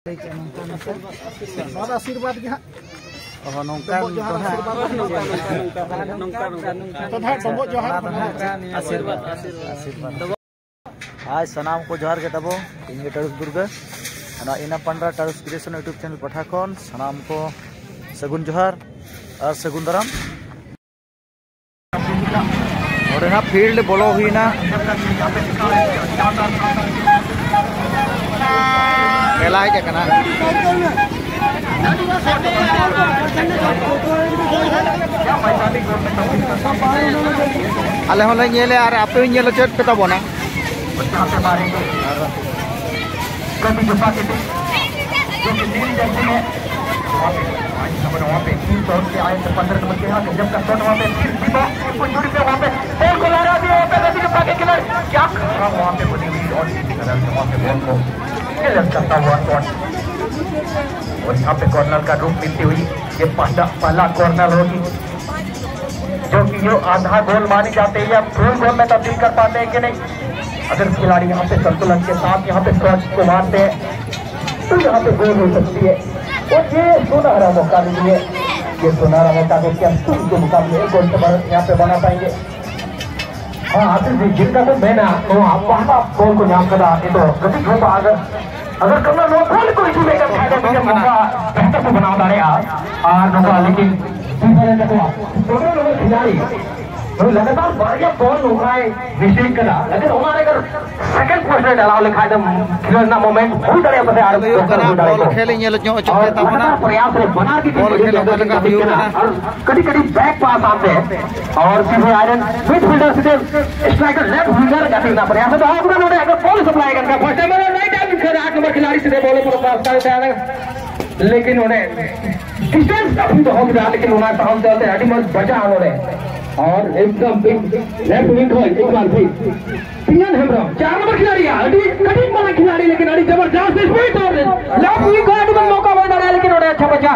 आशीर्वाद के आज सनाम को जोहार के तबो इन टरुस दुर्ग इन पंडरा टरुस क्रिएशन यूट्यूब चैनल पठा खन सनाम को सगुन जोहार और सगुन दाराम और ना फील्ड बोलो हुई ना मेला है क्या अले होले ñele are ape ñele chet peta bona कभी जो पाके थे जो कि नील जैसे में वहाँ पे 3 शॉट के आए थे 15 नंबर के यहाँ जब का शॉट वहाँ पे फिर दीपा कुछ दूरी पे वहाँ पे बॉल को लगा दिया वहाँ पे कभी जो पाके खिलाड़ी क्या खरा वहाँ पे बनी हुई और इसी तरह से वहाँ पे बॉल को खेल करता हुआ शॉट और यहाँ पे कॉर्नर का रूप मिलती हुई ये पहला कॉर्नर होगी जो कि ये आधा गोल मानी जाती है या फुल गोल में तब्दील कर पाते हैं कि नहीं। अगर खिलाड़ी यहाँ पे संतुलन के साथ यहाँ पे शॉट को मारते हैं तो यहाँ पे गोल हो सकती है और ये सुनहरा मौका लीजिए ये सुनहरा मौका को क्या तुम के मुकाबले एक गोल से यहाँ पे बना पाएंगे। हाँ आशीष जी जिनका तो मैं ना तो आप वहाँ गोल को यहाँ करा ये तो प्रतीक होता अगर करना लो गोल को इसी लेकर मौका बेहतर से बना रहे आप लेकिन दोनों लोग खिलाड़ी लगातार बढ़िया बॉल उठाए निश्चित करा लेकिन उन्होंने अगर सेकंड पोस्ट डाला लिखा एकदम खिलना मोमेंट बहुत बढ़िया पता है बॉल खेले ये लोग जो चुके ता बना प्रयास से बना के बॉल खेले लगा हुआ है और कभी-कभी बैक पास आते हैं और सीधे आयरन मिडफील्डर सीधे स्ट्राइकर लेफ्ट विंगर का सीधा प्रयास तो आप उन्होंने अगर बॉल सप्लाई करना फर्स्ट टाइम राइट हैंड खेल 8 नंबर खिलाड़ी सीधे बॉल पर पास करता लेकिन उन्हें डिस्टेंस काफी तो हो गया लेकिन उन्होंने साउंड चलते अड़ी मत बचा उन्होंने और एकदम लेफ्ट विंग एक बार फिर पियन हेम्ब्रम 4 नंबर खिलाड़ी अड़ी कठिन वाला खिलाड़ी लेकिन अड़ी जबरदस्त स्पीड और लेफ्ट विंग को अड़ी मौका मिल रहा है लेकिन उन्हें अच्छा बचा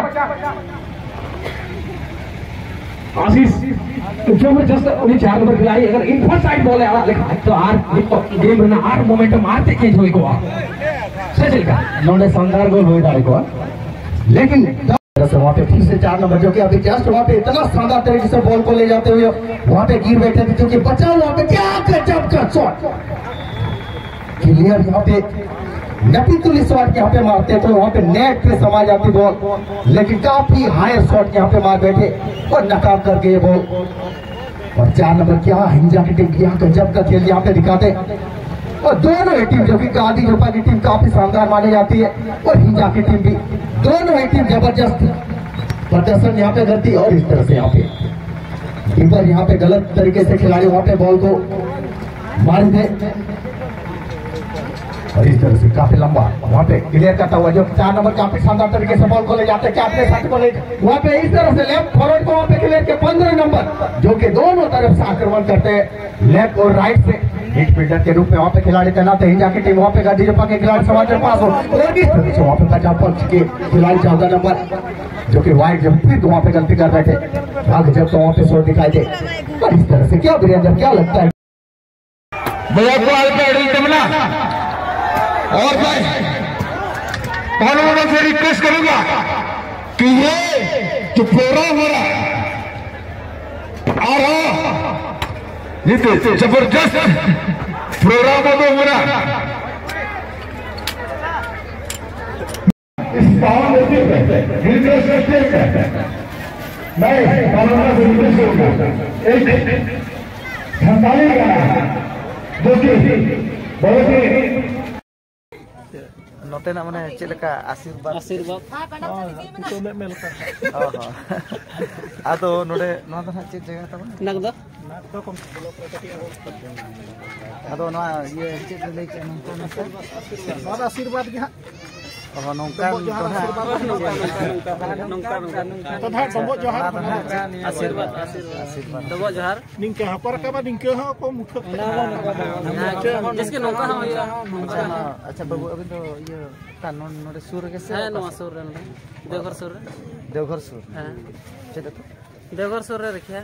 आशीष जबरदस्त उन्हें 4 नंबर खिलाड़ी अगर इन फर्स्ट साइड बॉल है लिखा तो आर गेम में आर मोमेंटम आते चेंज होई को सचिल का नोने शानदार गोल होई डाले को लेकिन वहाँ पे फिर से 4 नंबर जो कि अभी जस्ट वहाँ पे इतना शानदार तरीके से बॉल को ले जाते हुए वहाँ पे गिर बैठे थे क्योंकि बचा वहाँ पे क्या गजब का शॉट क्लियर यहाँ पे नपीतुली शॉट यहाँ पे मारते तो वहाँ पे नेट पे समा जाती बॉल लेकिन काफी हायर शॉट यहाँ पे मार बैठे और नकाम करके ये बॉल और 4 नंबर क्या हिंजा की टीम यहाँ गजब का खेल यहाँ पे दिखाते और दोनों ही टीम जो कि गांधी रूपा की टीम काफी शानदार मानी जाती है और हिंजा की टीम भी दोनों ही टीम जबरदस्त प्रदर्शन यहाँ पे करती है और इस तरह से यहाँ पे कीपर यहाँ पे गलत तरीके से खिलाड़ी वहाँ पे बॉल को मार दे और इस तरह से काफी लंबा वहाँ पे क्लियर करता हुआ जो 4 नंबर काफी शानदार तरीके से बॉल को ले जाते हैं क्या अपने साथ को ले वहाँ पे इस तरह से लेफ्ट फॉरवर्ड को वहाँ पे क्लियर के 15 नंबर जो कि दोनों तरफ से आक्रमण करते हैं लेफ्ट और राइट से मिडफील्डर के रूप में वहाँ पे खिलाड़ी तैनात है हिंजा की टीम वहाँ पे गांधी के खिलाड़ी समाज के पास हो और इस तरह से वहाँ पे पंजाब पक्ष के खिलाड़ी 14 नंबर जो कि वाइट जब फिर वहाँ पे गलती कर रहे थे भाग जब तो वहाँ पे शॉट दिखाई दे और इस तरह से क्या वीरेंद्र क्या लगता है और मैं से रिक्वेस्ट करूंगा कि ये जो प्रोग्राम हो रहा ये तो जबरदस्त प्रोग्राम हो रहा इस पावन मैं से रिक्वेस्ट करूंगा एक धनताली जो कि बहुत ही नोते ना मने चेलका आशीर्वाद आदो नोडे नोना दो चे जगह तब नगदो आदो नोआ ये चे ले के नोना आशीर्वाद के नौका आशीर्वाद दबो जोहार निंके हपर का निंके हो को मुख जिसके नौका हो अच्छा बाबू अभी तो ये कानून नोडे सुर के से है नो सुर रे देवघर सुर हां चलो देवघर सुर रे रखिया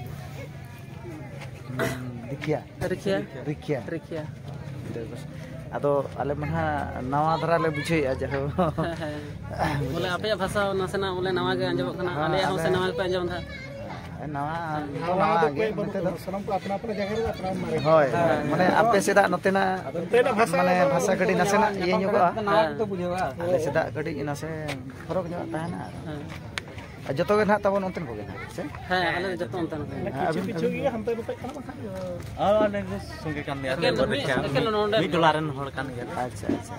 रिखिया ᱟᱫᱚ ᱟᱞᱮ ᱢᱟ ᱱᱟᱣᱟ ᱫᱷᱟᱨᱟ ᱞᱮ ᱵᱩᱡᱷᱟᱹᱣᱮᱜᱼᱟ ᱡᱟᱦᱳ ᱵᱚᱞᱮ ᱟᱯᱮᱭᱟᱜ ᱵᱷᱟᱥᱟ ᱱᱟᱥᱮᱱᱟᱜ ᱵᱚᱞᱮ ᱱᱟᱣᱟ ᱜᱮ ᱟᱸᱡᱚᱢᱚᱜ ᱠᱟᱱᱟ ᱟᱞᱮᱭᱟᱜ ᱦᱚᱸ ᱥᱮ ᱱᱟᱣᱟ ᱜᱮᱯᱮ ᱟᱸᱡᱚᱢ ᱫᱟ नवा गे नते दो सनम को अपना अपना जगह रे अपना मारे होय माने आपे सेदा नतेना माने भाषा कडी नसेना ये ᱧᱚᱜᱟ तो बुझेवा आले सेदा कडी नसे फरक ᱧᱚᱜ ताहना जतो गे ना तबन उनतन को गे ना से हां आले जतो उनतन पिछु गे हम पे रुपए काना बखा ने संगे कान दिया $1 रन होड़ कान गे अच्छा अच्छा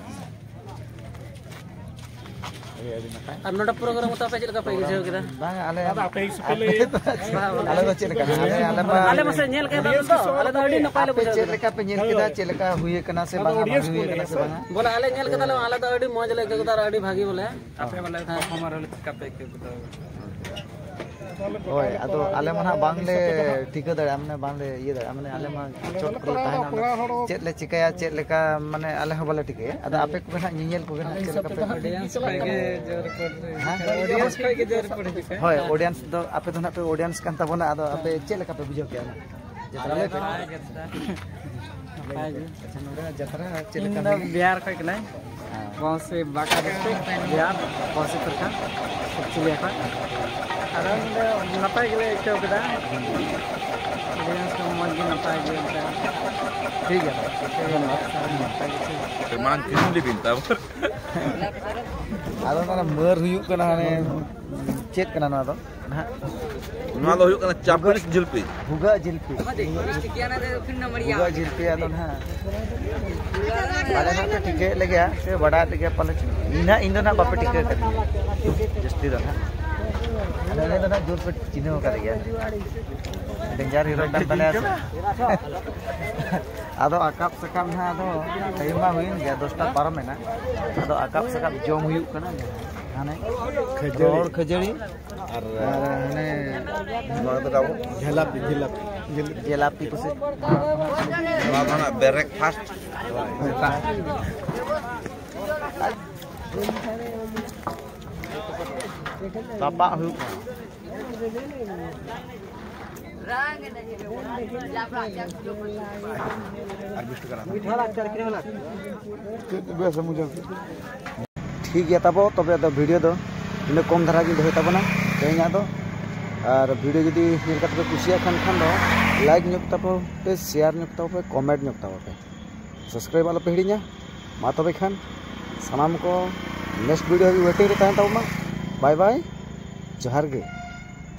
अब नोटा प्रोग्राम तो पे चलका पे बुझेव केदा बांग आले आपे स्पेल आले तो चलका आले मसे नेल के तो आले तो अडी नपाय ले बुझेव चलका पे नेल केदा चलका हुए कना से बांग हुए कना से बांग बोले आले नेल के ताले आले तो अडी मौज ले के तार अडी भागी बोले आपे वाला परफॉर्मर का पे के ओय अदो आले मना बांगले ठिका दड़े हमने बांगले ये दड़े हमने आले मा चोट को ताहना चेत ले चिकाया चेत लेका माने आले हो बाले ठिके अदा आपे को ना नियेल को ना चेत का पे ऑडियंस के जो रिकॉर्ड ऑडियंस के जो रिकॉर्ड है होय ऑडियंस दो आपे तो ना पे ऑडियंस कान ताबोना अदो आपे चेत लेका पे बुझो के ना आले अच्छा नोडा जतरा चेत लेका बिहार का कना गांव से बाका डिस्ट्रिक्ट बिहार पौसे प्रखा चिलिया का अरंग नपाय गेले एकटा केदा ऑडियंस को मौज के नपाय गेले ठीक है मान किन लिबिन ता आदो ना मर हुयु कना ने चेत कना ना दो ना ᱱᱚᱣᱟ ᱫᱚ ᱦᱩᱭᱩᱜ ᱠᱟᱱᱟ ᱪᱟᱯᱲᱤᱥ ᱡᱤᱞᱯᱤ भुगा जिलपी भुगा जिलपी आदो ना आले ना टिके ले गया से बड़ा टिके पले इना ना बापे टिके कर जस्ती दो ना आले ना जोर पे चिन्ह कर गया डेंजर हीरो डन बने आदो अकाप सकम ना आदो टाइमा हुइन गया 10:12 में ना आदो अकाप सकम जोम हुयु कना हाने खजड़ी खजड़ी और ने जेलापी कुछ ᱱᱚᱣᱟ ᱵᱨᱮᱠ ᱯᱷᱟᱥᱴ बाबा हुयु ठीक है तब तबे तो वीडियो दो इन कम धारा गी दोहे तबना तेना दो और वीडियो जदी नेल कत पे कुसिया खान दो लाइक ᱧᱚᱜ तब पे शेयर ᱧᱚᱜ तब पे कमेंट ᱧᱚᱜ तब पे सब्सक्राइब वाला पे हिड़िया मा तबे खान सनाम को नेक्स्ट वीडियो वेटिंग रे ताहन तब मा बाय बाय जोहार गे।